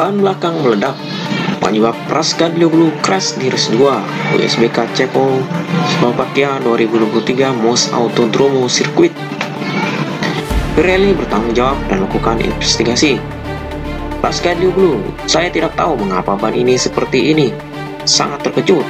ban belakang meledak, penyebab Razgatlioglu crash di race 2 USBK Cekoslovakia 2023 Most Autodromo Circuit. Pirelli bertanggung jawab dan lakukan investigasi. Razgatlioglu, saya tidak tahu mengapa ban ini seperti ini. Sangat terkejut.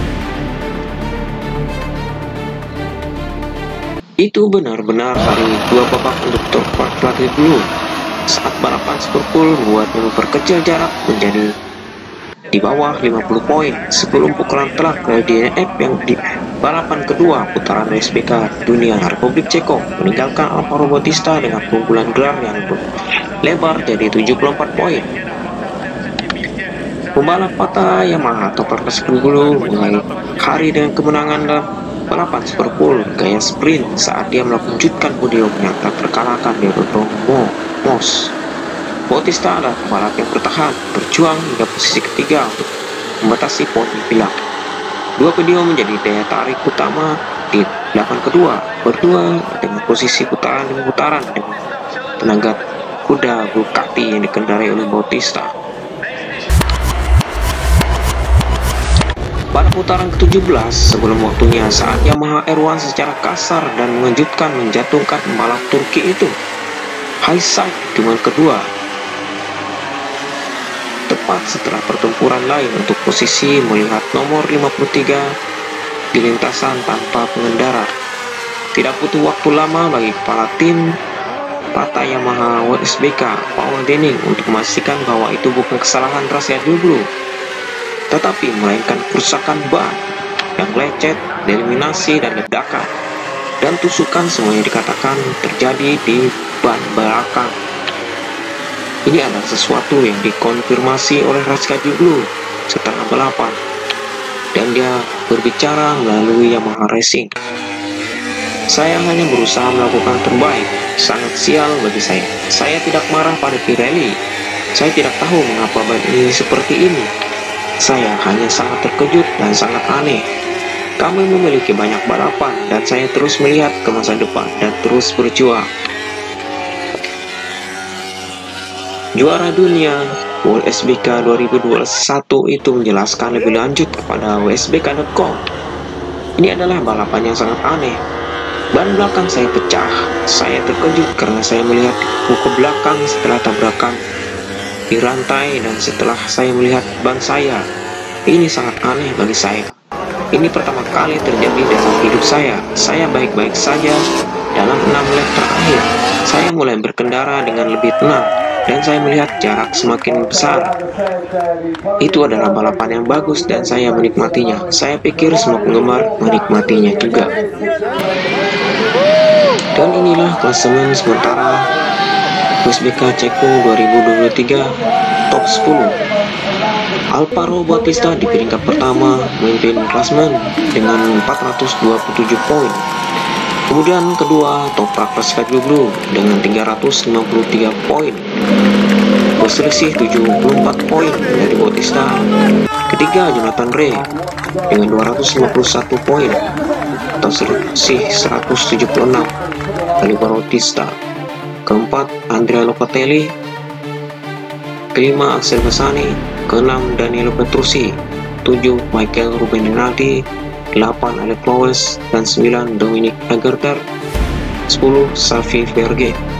Itu benar-benar hari 2 babak untuk Razgatlioglu. Saat balapan Superpool membuatnya memperkecil jarak menjadi di bawah 50 poin sebelum pukulan telak dari DNF yang di balapan kedua putaran USBK Dunia Republik Ceko meninggalkan Alvaro Bautista dengan keunggulan gelar yang lebar jadi 74 poin. Pembalap Pata Yamaha Toprak Razgatlioglu mulai hari dengan kemenangan dalam balapan Superpool gaya sprint saat dia melanjutkan podium yang tak terkalahkan di Autodromo Most. Bautista adalah pembalap yang bertahan, berjuang hingga posisi ketiga untuk membatasi poin pilar. Dua podium menjadi daya tarik utama di balapan kedua, berdua dengan posisi putaran demi putaran dengan tenaga kuda Ducati yang dikendarai oleh Bautista. Pada putaran ke-17 sebelum waktunya saat Yamaha R1 secara kasar dan mengejutkan menjatuhkan pembalap Turki itu, Haysack di tikungan kedua, tepat setelah pertempuran lain untuk posisi melihat nomor 53 di lintasan tanpa pengendara. Tidak butuh waktu lama bagi kepala tim Pata Yamaha USBK Paul Denning untuk memastikan bahwa itu bukan kesalahan Razgatlioglu, tetapi melainkan kerusakan ban yang lecet, eliminasi dan ledakan, dan tusukan semuanya dikatakan terjadi di ban belakang. Ini adalah sesuatu yang dikonfirmasi oleh Razgatlioglu setelah balapan, dan dia berbicara melalui Yamaha Racing. Saya hanya berusaha melakukan terbaik. Sangat sial bagi saya. Saya tidak marah pada Pirelli. Saya tidak tahu mengapa ban ini seperti ini. Saya hanya sangat terkejut dan sangat aneh. Kami memiliki banyak balapan dan saya terus melihat ke masa depan dan terus berjuang. Juara dunia USBK 2021 itu menjelaskan lebih lanjut kepada WSBK.com. Ini adalah balapan yang sangat aneh. Ban belakang saya pecah. Saya terkejut karena saya melihat ke belakang setelah tabrakan di rantai dan setelah saya melihat ban saya. Ini sangat aneh bagi saya. Ini pertama kali terjadi dalam hidup saya. Saya baik-baik saja dalam 6 lap terakhir. Saya mulai berkendara dengan lebih tenang dan saya melihat jarak semakin besar. Itu adalah balapan yang bagus dan saya menikmatinya. Saya pikir semua penggemar menikmatinya juga. Dan inilah klasemen sementara USBK Ceko 2023 top 10. Alvaro Bautista di peringkat pertama memimpin klasemen dengan 427 poin. Kemudian kedua Toprak Razgatlioglu dengan 353 poin, berselisih 74 poin dari Bautista. Ketiga Jonathan Rea dengan 251 poin atau selisih 176 dari Bautista. Keempat Andrea Locatelli. Kelima Axel Bassani. Keenam Daniele Petrucci. 7 Michael Ruben Rinaldi. 8 Alex Lowes dan 9 Dominic Aegerter. 10 Xavi Verge.